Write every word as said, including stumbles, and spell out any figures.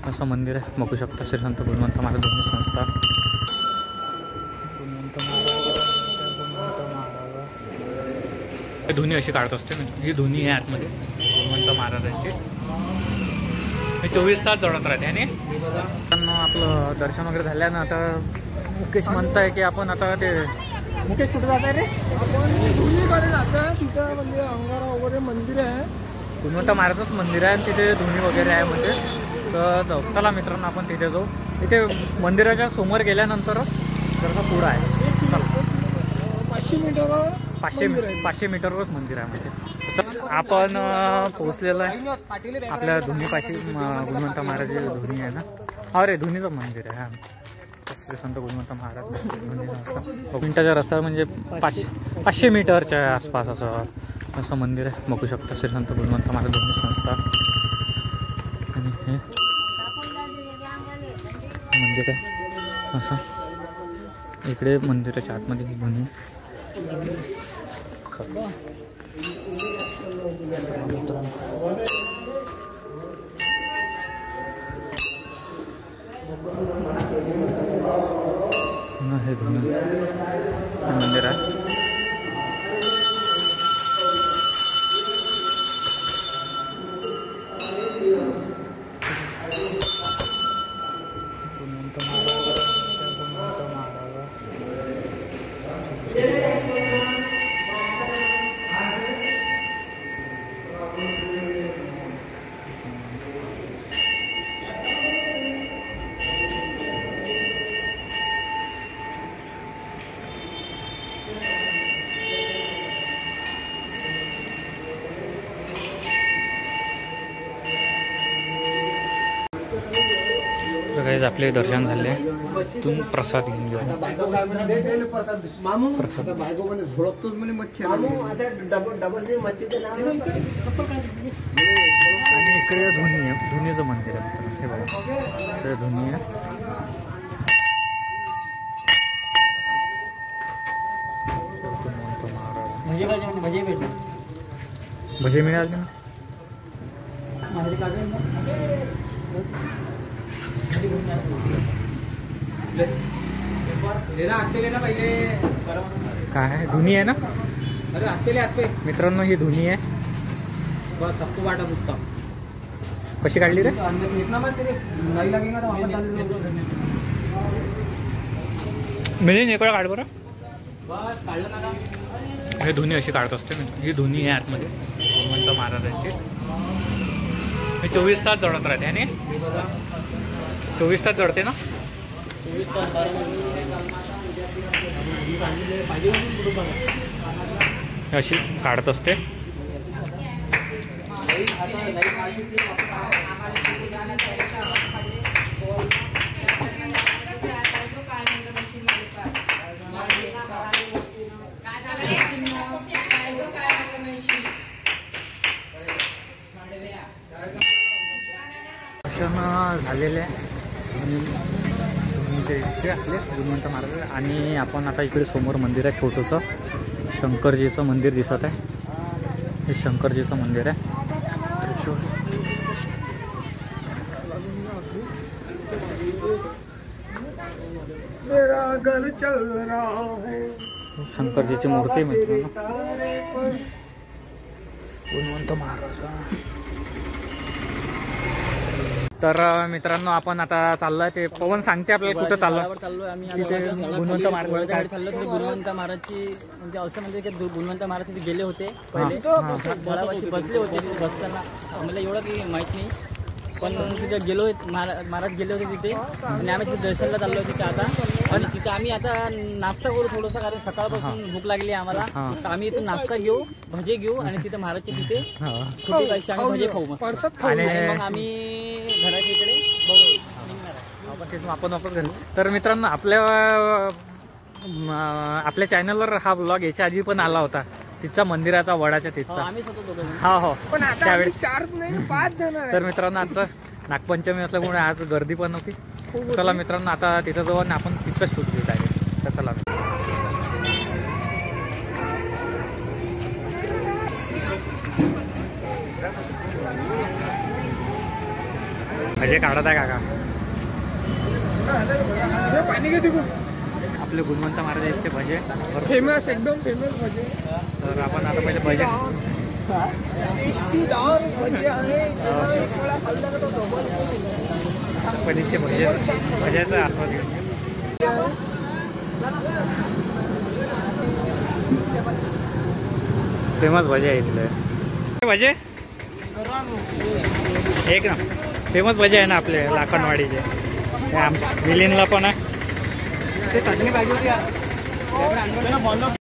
असं मंदिर आहे, बघू शकता. श्री संत गुणवंत महाराज धुनी संस्था. धुनी अशी काढत असते. ही धुनी आहे आतमध्ये गुणवंत महाराजांची. हे चोवीस तास जळत राहते. आणि आपलं दर्शन वगैरे झाल्यानं आता मुकेश म्हणताय की आपण आता ते मुकेश कुठे जात आहे रे? धुनीकडे जात आहे. तिथं म्हणजे अंगारा वगैरे मंदिर आहे. गुणवंत महाराजच मंदिर आहे आणि तिथे धुनी वगैरे आहे म्हणजे. तर जाऊ, चला मित्रांनो आपण तिथे जाऊ. तिथे मंदिराच्या समोर गेल्यानंतरच जरा पुढं आहे. चला. पाचशे मीटर पाचशे पाचशे मीटरवरच मंदिर आहे म्हणजे. आपण पोहोचलेलो आहे आपल्या धुनीपाशी. गुणवंत महाराज धुनी आहे ना. अरे धुनीचं मंदिर आहे. हा, श्री संत गुणवंत महाराज मिनिटाच्या रस्त्यावर म्हणजे पाचशे पाचशे मीटरच्या आसपास असं असं मंदिर आहे, बघू शकता. श्री संत गुणवंत महाराज धुनी संस्था. आणि हे मंदिर आहे असं. इकडे मंदिराच्या आतमध्ये ही धुनी. हे धुनी मंदिर आहे. गाईज आपले दर्शन झाले. तुम्ही प्रसाद घेऊन घेऊ. प्रसाद आणि इकडे धुनी आहे. धुनीचं मंदिर आहे. हे बघा इकडे धुनी आहे. भजे मिळाले ना. काय आहे? धुनी आहे ना मित्रांनो. ही धुनी आहे. कशी काढली रे? मिळेल एक वेळा काढ बरं. हे धुनी अशी काढत असते. ही धुनी आहे आतमध्ये गुणवंत महाराजांची. हे चोवीस तास जळत राहते. आणि चोवीस तास जळते ना. अशी काढत असते. दर्शन झालेले आहे इथे आपले गुणवंत महाराज. आणि आपण आता इकडे समोर मंदिर आहे छोटंसं. शंकरजीचं मंदिर दिसत आहे. हे शंकरजीचं मंदिर आहे. त्रिशूळ शंकरजीची मूर्ती मित्रांनो. गुणवंत महाराज. तर मित्रांनो आपण आता चाललोय. ते पवन सांगते आपल्याला कुठं चाललोय. चाललोय आम्ही गुणवंत महाराज चाललो. तिथे गुणवंत महाराजची म्हणजे असं म्हणजे की गुणवंत महाराज तिथे गेले होते पहिले. बसले होते बसताना. आम्हाला एवढं काही माहित नाही, पण तिथे गेलो महाराज गेले होते तिथे. आणि आम्ही तिथे दर्शनला चाललो तिथे आता. आणि तिथे आम्ही आता नाश्ता करू थोडंसं, कारण सकाळपासून भूक लागली आम्हाला. तर आम्ही इथून नाश्ता घेऊ, भजे घेऊ आणि तिथे महाराजच्या तिथे छोटी अशी आम्ही भजे खाऊ मस्त. आणि मग आम्ही घराच्या इकडे बघू तिथून आपण वापस घालू. तर मित्रांनो आपल्या आपल्या चॅनलवर हा ब्लॉग याच्या आधी पण आला होता. तिचा मंदिराचा वडाच्या तिथचा. हा हो त्यावेळेस चार नाही पाच जण. तर मित्रांनो आजचं नागपंचमी असल्यामुळे आज गर्दी पण होती. चला मित्रांनो आता तिथं जाऊ आणि आपण तिथचं शूट घेऊ डायरेक्ट. तर चला भजे काढत आहे काका. आपले गुणवंत महाराज यांचे भजे फेमस एकदम फेमस भजे. तर आपण आता पहिले भजे पनीरचे भजे भज्याचा आस्वाद घेऊ. फेमस भजे आहे इथले भजे एक ना फेमस भजे आहे ना आपले लाखनवाडीचे. हे आमच्या विलीनला पण आहे.